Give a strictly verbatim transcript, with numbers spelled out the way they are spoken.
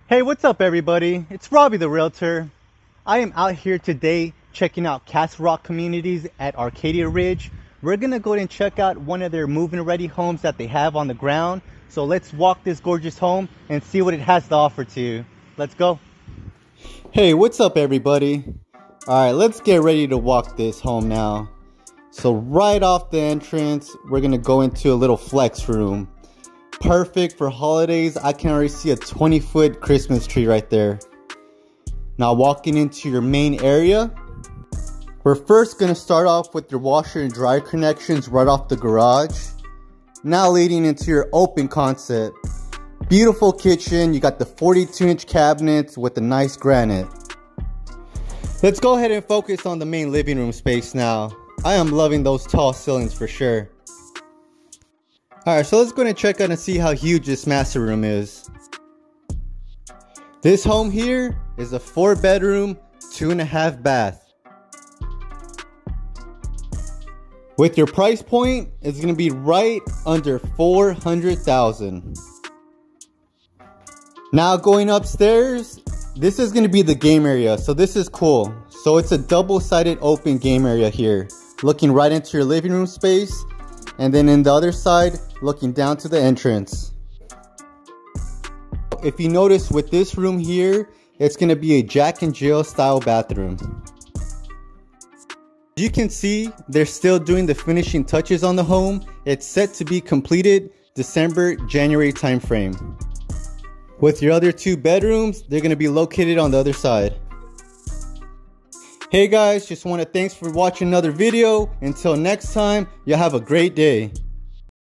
Hey, what's up everybody? It's Robbie the Realtor. I am out here today checking out Castle Rock Communities at Arcadia Ridge. We're gonna go ahead and check out one of their move-in ready homes that they have on the ground. So let's walk this gorgeous home and see what it has to offer to you. Let's go. Hey, what's up everybody? Alright, let's get ready to walk this home now. So right off the entrance, we're gonna go into a little flex room. Perfect for holidays. I can already see a twenty foot Christmas tree right there. Now walking into your main area, we're first going to start off with your washer and dryer connections right off the garage. Now leading into your open concept. Beautiful kitchen. You got the forty-two inch cabinets with the nice granite. Let's go ahead and focus on the main living room space now. I am loving those tall ceilings for sure. Alright, so let's go and check out and see how huge this master room is. This home here is a four bedroom, two and a half bath. With your price point, it's going to be right under four hundred thousand dollars. Now going upstairs, this is going to be the game area, so this is cool. So it's a double-sided open game area here, looking right into your living room space. And then in the other side, looking down to the entrance. If you notice with this room here, it's going to be a Jack and Jill style bathroom. You can see they're still doing the finishing touches on the home. It's set to be completed December, January timeframe. With your other two bedrooms, they're going to be located on the other side. Hey guys, just want to thanks for watching another video. Until next time, y'all have a great day.